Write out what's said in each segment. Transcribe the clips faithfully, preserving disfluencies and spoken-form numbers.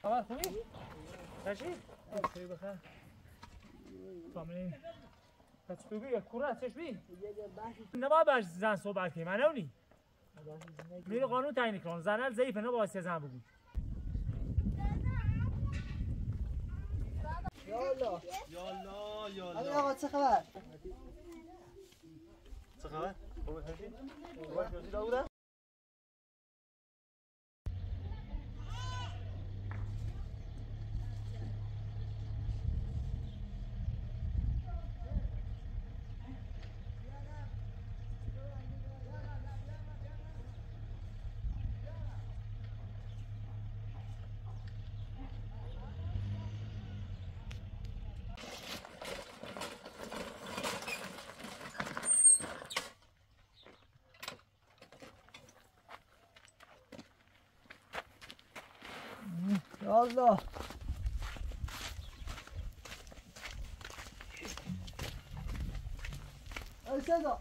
خبر خوبی؟ چشی؟ خیلی بخیر فهمیدین پس بگو یک کوره چش بی؟ نباید باش زن صحبت کنی من نونی میره قانون تعیین کن زنل ضعیفه نباید سه زن بگو یالا یالا یالا علی آقا چه خبر؟ چه خبر؟ خوبه خشی؟ خوبه خشی داوده؟ یالا ای صدا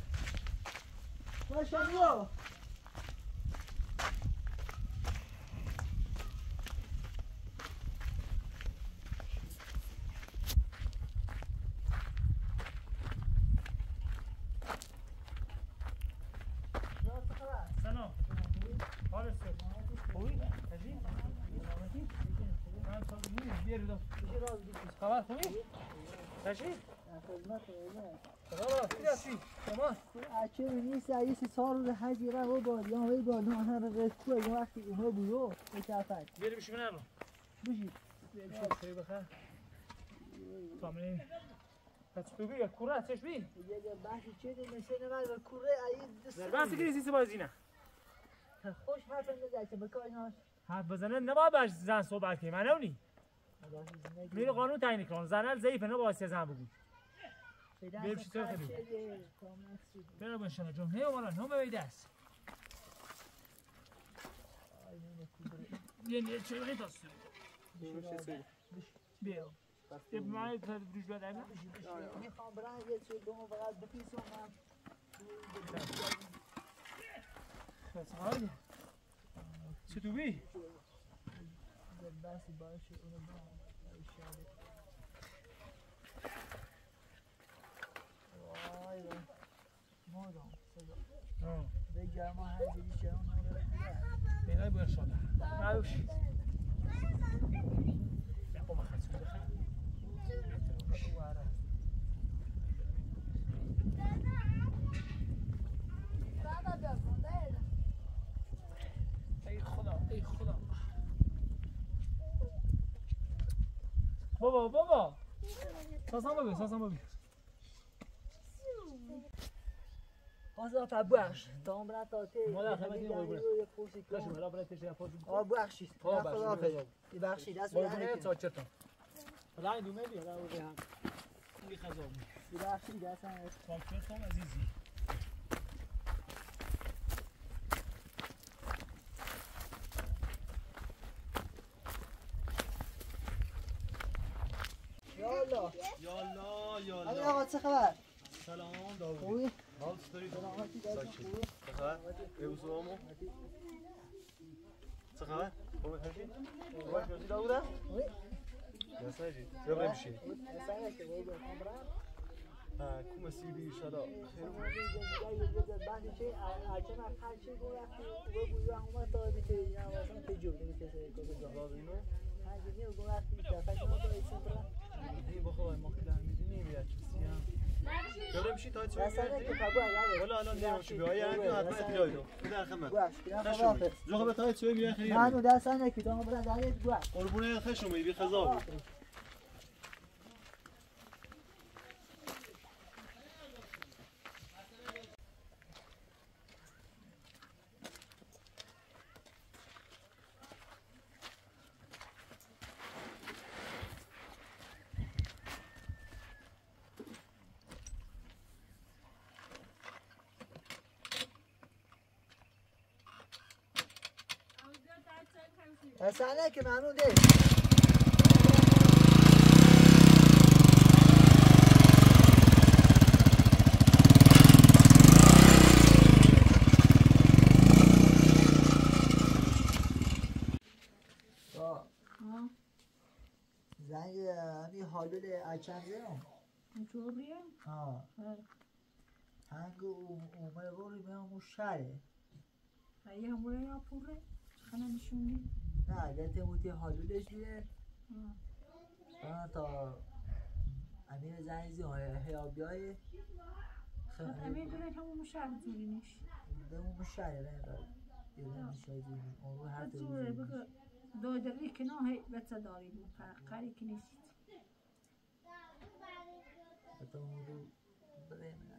باشه بیا سلام حالت خوبی؟ چشی؟ خبر خوبی؟ چشی؟ خبر خوبی هستی؟ شما؟ اچه نیست ایه سی سال رو حجی را و با یا وی با نه هر رسو یا وقتی اونها بودو بچافت بیاری بشی من بشی بیاری بشی خیلی بخیر فهمیدین پس بگو یک کوره چش بی؟ یه بحثی چه دی مثل نمال و کوره ایه دست بحث که نیستی بازی نه خوش حرف نزدی بکای ناش حرف بزنه نباید باش زن صحبت کنی من نونی میره قانون تعیین کن زنل ضعیفه نباید سه زن بگو بیاری بشی تو خیلی برو باشم جون هی اومالا نومه بیده است یه نیه چه بقیت هستی بیا یه بمعنی تا روش باید اینا میخوام برای یه چه دوم فقط بپیسم من خیلی حالی چه تو بی؟ بسی باشه اونو با ایشاله وای وای مادام صدا بگر ما هر جوری شرم نگرد اینای باید شده نروش بیا با مخصوص بخیر ای خدا ای خدا بابا بابا ساسان ببین ساسان ببین آزا فبوخش تام را تاته مادر خدمتی قربونت کشم مرا برای تشه افاد آ بخشید آ خدا بخشید. حافظ ببخشید دست قربونت بدن ساچتم حالا این دومه بیا را بده هم این خزام ببخشید دست ساچتم عزیزی یالا یالا علی یالا آقا چه خبر؟ سلام داوودی خوبی؟ حال چطوری؟ سلامتی دست ساکت. خوبی؟ چه خبر؟ بگو سلامو چه خبر؟ خوبه خشی؟ خوبه خشی داوده؟ خوبی؟ دست نجی بیا بریم بشین سنگه که بگو خبرم کومه سیبی ایشالا خیلی این بخواه ما خیلی همیدی نمیاد چیزی هم بیا بشین تا چه میاد ولی الان نمیشه بیا یا همین حتما بیای رو در خدمت جو به تا چه میاد خیلی من دست نکی تو برا دارید گوش قربون خشم بی خزا اصلا که ممنون ده حالول اچنزه هم جوریه؟ ها هنگ اومه باری به همون شهره هایی همونه یا پوره؟ چخنه نشونی؟ نه گته بودی حالولش بیره بنا تا امیر زنیزی های حیابی های امیر دونه همون شهر زورینش ده همون شهره نه یه میشه زورین اون رو هر زوره بگه دو دلی که نه هی بچه داری بود قری که نیست حتی اون رو ببینم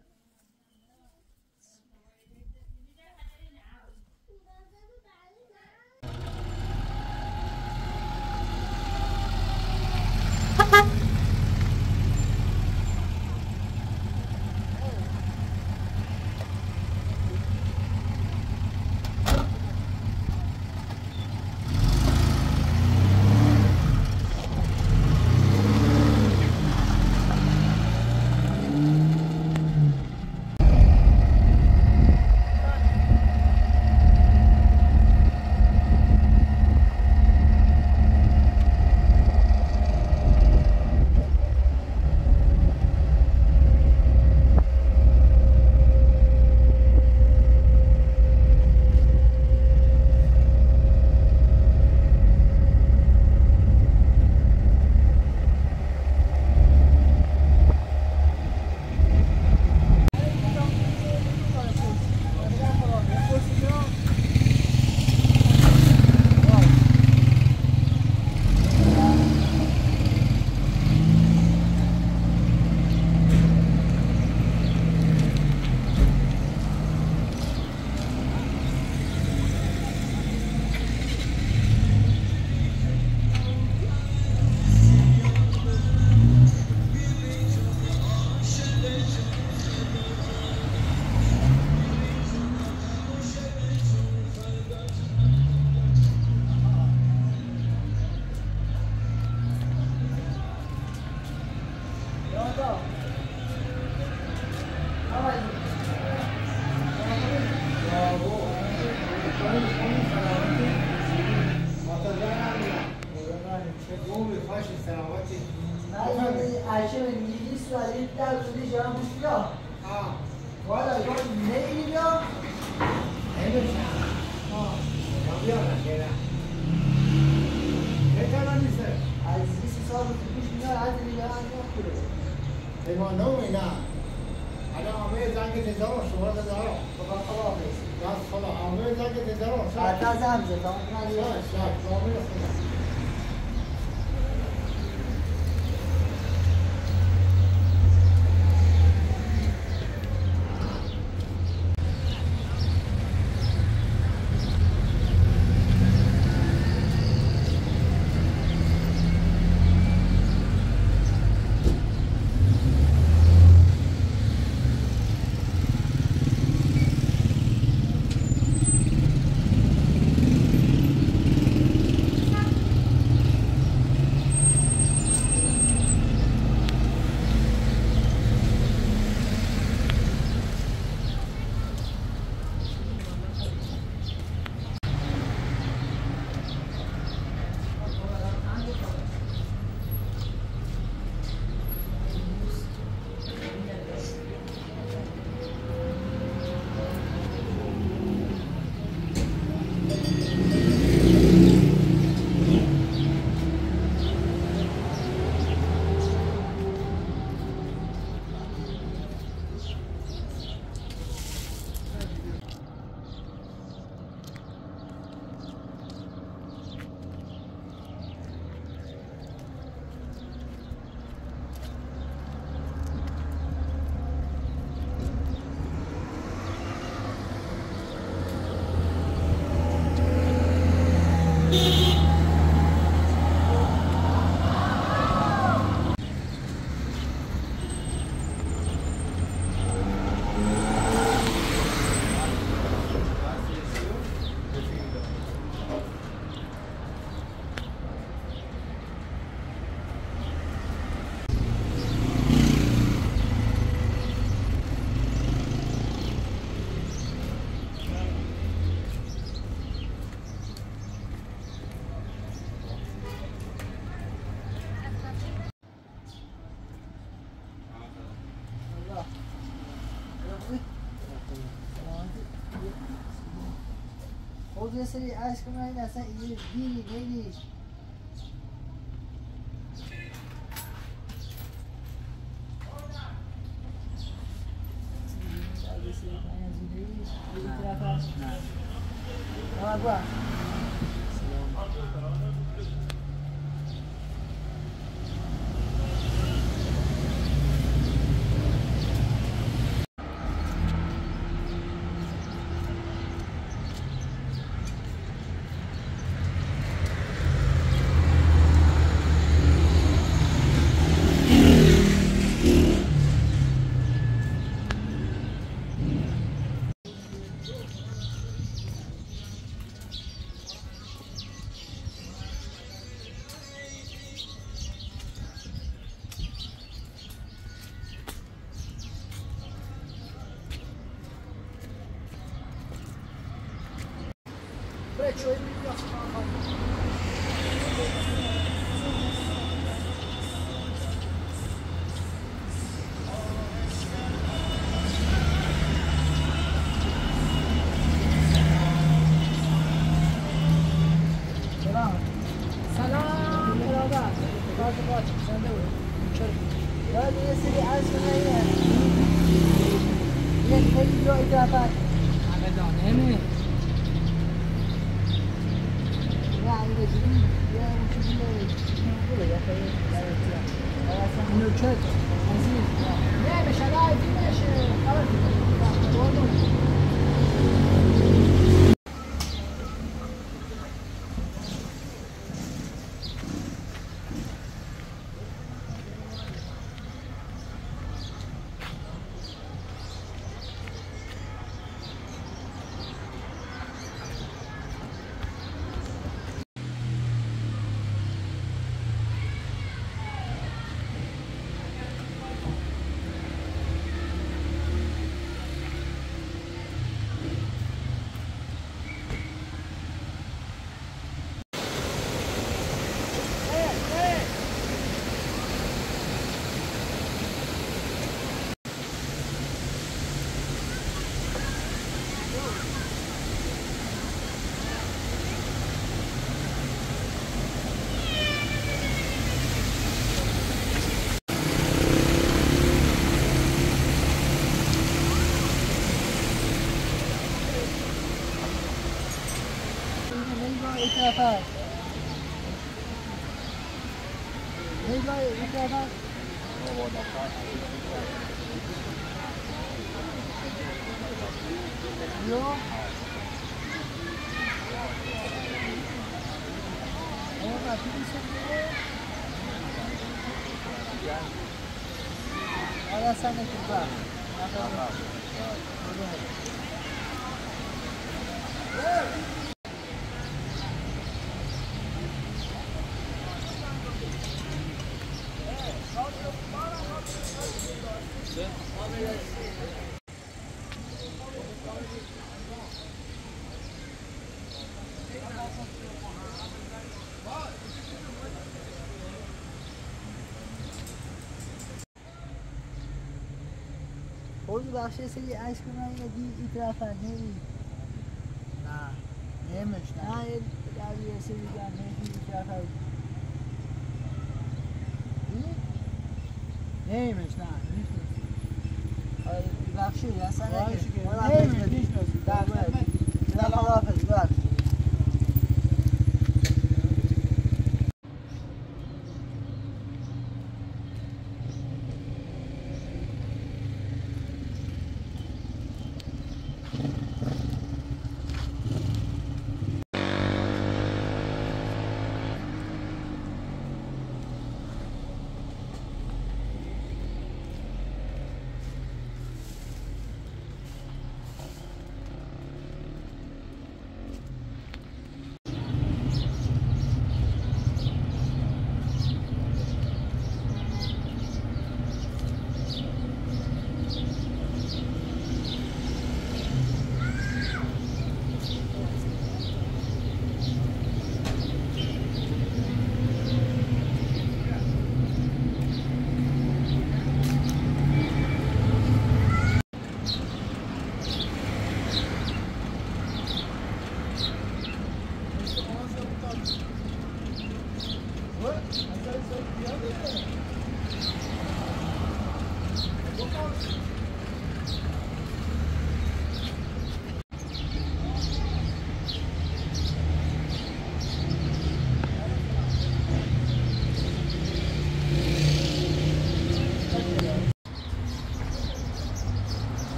یه سری عشق من اصلا یه دیری دیری خود بخشه سری عشق من یه دی ای طرف نمی نه نمیش نه یه در یه سری در نمی ای طرف نمیش نه بخشه یه اصلا نمیش نمیش در باید در خداحافظ بخش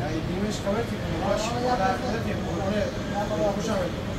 دیمش خبر که باش در حالت قربونه خوشم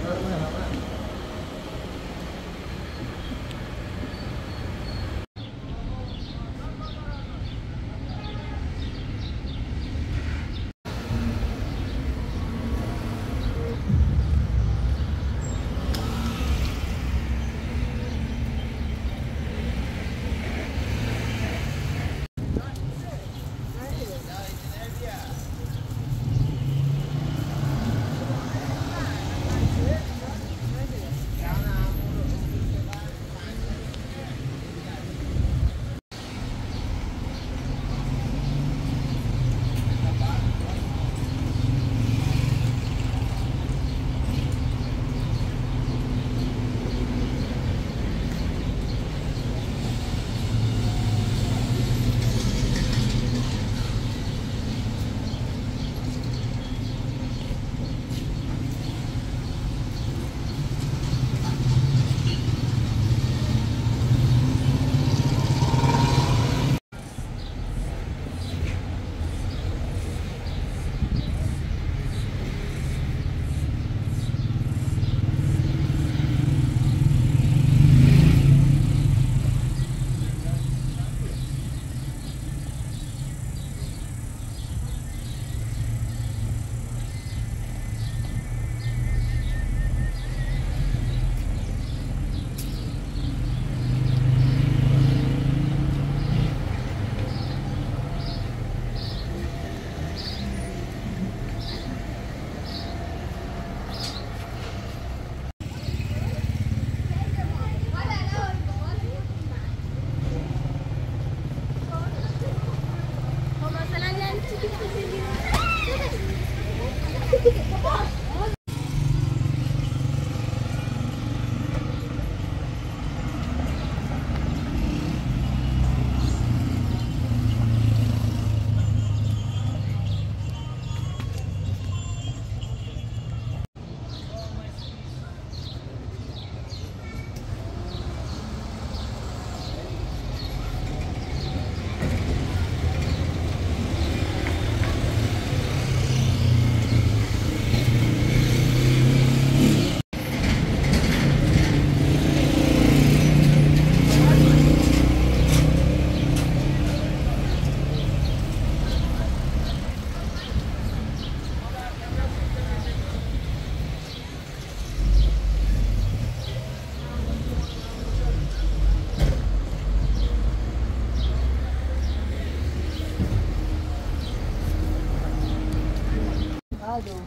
Aldo.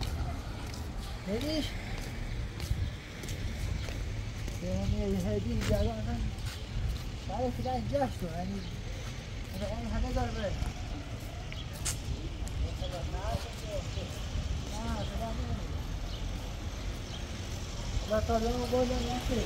ليش؟ يعني هذه جاءنا بعد كده جاشته يعني أنا حاجة ضربة. آه تمام. لا طالما بولا ناكل.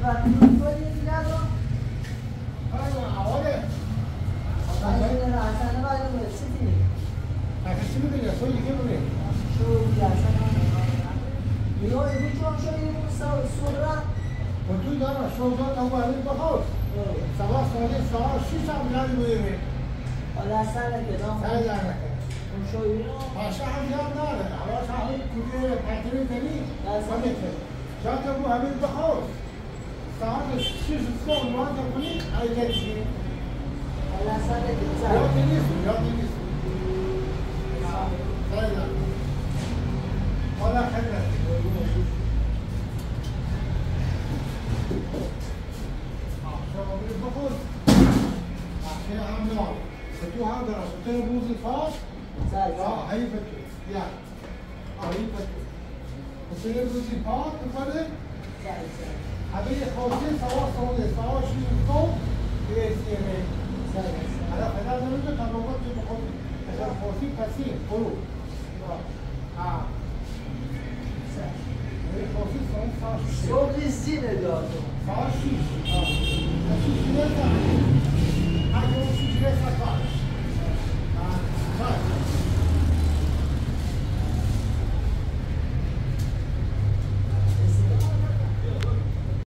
وقتی می‌خوری دیگه رو آره آواره اصلا نه اصلا نه باید چی اگه چی می‌گی تو دیگه بگی شو دیگه اصلا نه یه ایدی چون شو یه سورا و تو دارا شو دارا تو باید بخور سبا سالی ساعت شیش هم یادی بگیری حالا اصلا نکنم سعی دارم اون شو اینو پاشا هم یاد نداره حالا شاید کجای پتری کنی سمیته شاید تو همین بخور ساعت شیش صبح وارد کنی ایجاد شی حالا اصلا نکنم یادی نیست یادی نیست سعی دارم حالا خدمت بخور عشان عاملاه فتوها هذا فتوها بوز الفاس اه هي فتو يا اه هي فتو فتوها بوز الفاس تفرق هذه خوشين سوا سوا سوا شو يكون يصير هذا هذا زمان تطلبات تبغى هذا خوشين كثير كله اه خوشين سوا سوا صبح زینه داد سوا شيش اه شيش لسه حاجه شيش لسه